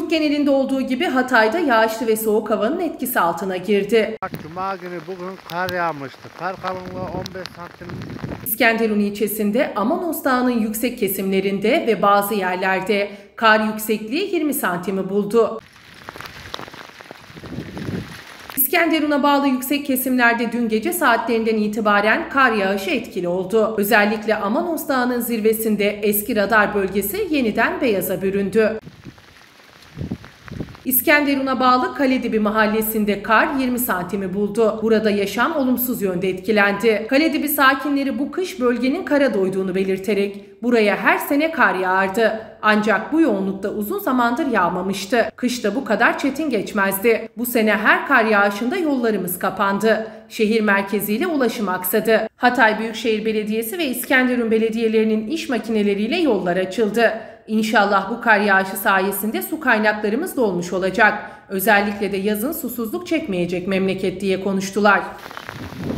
Yurt genelinde olduğu gibi Hatay'da yağışlı ve soğuk havanın etkisi altına girdi. Cuma günü bugün kar yağmıştı. Kar kalınlığı 15 santim. İskenderun ilçesinde Amanos Dağı'nın yüksek kesimlerinde ve bazı yerlerde kar yüksekliği 20 santimi buldu. İskenderun'a bağlı yüksek kesimlerde dün gece saatlerinden itibaren kar yağışı etkili oldu. Özellikle Amanos Dağı'nın zirvesinde eski radar bölgesi yeniden beyaza büründü. İskenderun'a bağlı Kaledibi mahallesinde kar 20 santimi buldu. Burada yaşam olumsuz yönde etkilendi. Kaledibi sakinleri bu kış bölgenin kara doyduğunu belirterek buraya her sene kar yağardı. Ancak bu yoğunlukta uzun zamandır yağmamıştı. Kışta bu kadar çetin geçmezdi. Bu sene her kar yağışında yollarımız kapandı. Şehir merkeziyle ulaşım aksadı. Hatay Büyükşehir Belediyesi ve İskenderun belediyelerinin iş makineleriyle yollar açıldı. İnşallah bu kar yağışı sayesinde su kaynaklarımız dolmuş olacak. Özellikle de yazın susuzluk çekmeyecek memleket diye konuştular.